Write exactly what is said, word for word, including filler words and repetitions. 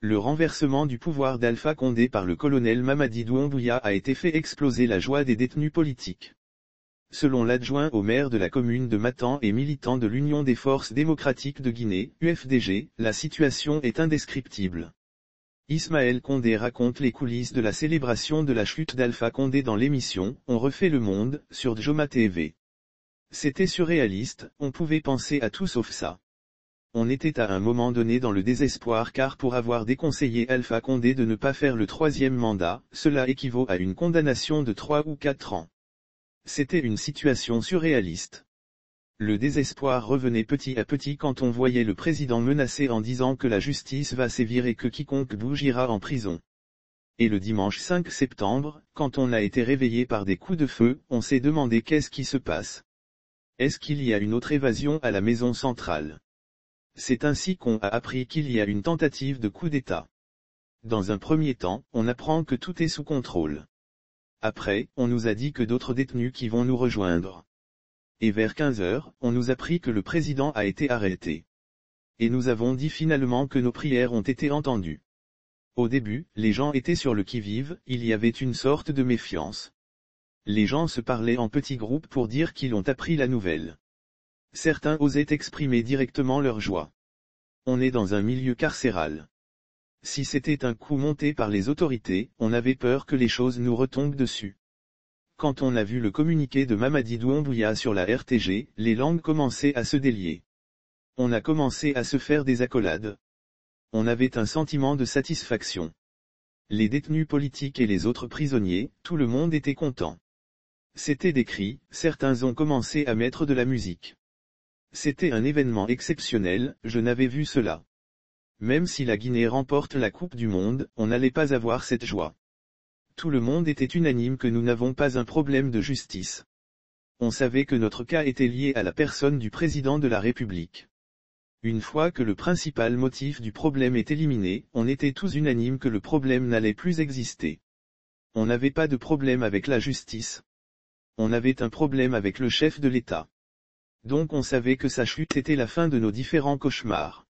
Le renversement du pouvoir d'Alpha Condé par le colonel Mamadi Doumbouya a été fait exploser la joie des détenus politiques. Selon l'adjoint au maire de la commune de Matan et militant de l'Union des forces démocratiques de Guinée, U F D G, la situation est indescriptible. Ismaël Condé raconte les coulisses de la célébration de la chute d'Alpha Condé dans l'émission « On refait le monde » sur Djoma T V. C'était surréaliste, on pouvait penser à tout sauf ça. On était à un moment donné dans le désespoir car pour avoir déconseillé Alpha Condé de ne pas faire le troisième mandat, cela équivaut à une condamnation de trois ou quatre ans. C'était une situation surréaliste. Le désespoir revenait petit à petit quand on voyait le président menacer en disant que la justice va sévir et que quiconque bouge ira en prison. Et le dimanche cinq septembre, quand on a été réveillé par des coups de feu, on s'est demandé qu'est-ce qui se passe. Est-ce qu'il y a une autre évasion à la maison centrale? C'est ainsi qu'on a appris qu'il y a une tentative de coup d'État. Dans un premier temps, on apprend que tout est sous contrôle. Après, on nous a dit que d'autres détenus qui vont nous rejoindre. Et vers quinze heures, on nous a appris que le président a été arrêté. Et nous avons dit finalement que nos prières ont été entendues. Au début, les gens étaient sur le qui-vive, il y avait une sorte de méfiance. Les gens se parlaient en petits groupes pour dire qu'ils ont appris la nouvelle. Certains osaient exprimer directement leur joie. On est dans un milieu carcéral. Si c'était un coup monté par les autorités, on avait peur que les choses nous retombent dessus. Quand on a vu le communiqué de Mamadi Doumbouya sur la R T G, les langues commençaient à se délier. On a commencé à se faire des accolades. On avait un sentiment de satisfaction. Les détenus politiques et les autres prisonniers, tout le monde était content. C'était des cris, certains ont commencé à mettre de la musique. C'était un événement exceptionnel, je n'avais vu cela. Même si la Guinée remporte la Coupe du Monde, on n'allait pas avoir cette joie. Tout le monde était unanime que nous n'avons pas un problème de justice. On savait que notre cas était lié à la personne du président de la République. Une fois que le principal motif du problème est éliminé, on était tous unanimes que le problème n'allait plus exister. On n'avait pas de problème avec la justice. On avait un problème avec le chef de l'État. Donc on savait que sa chute était la fin de nos différents cauchemars.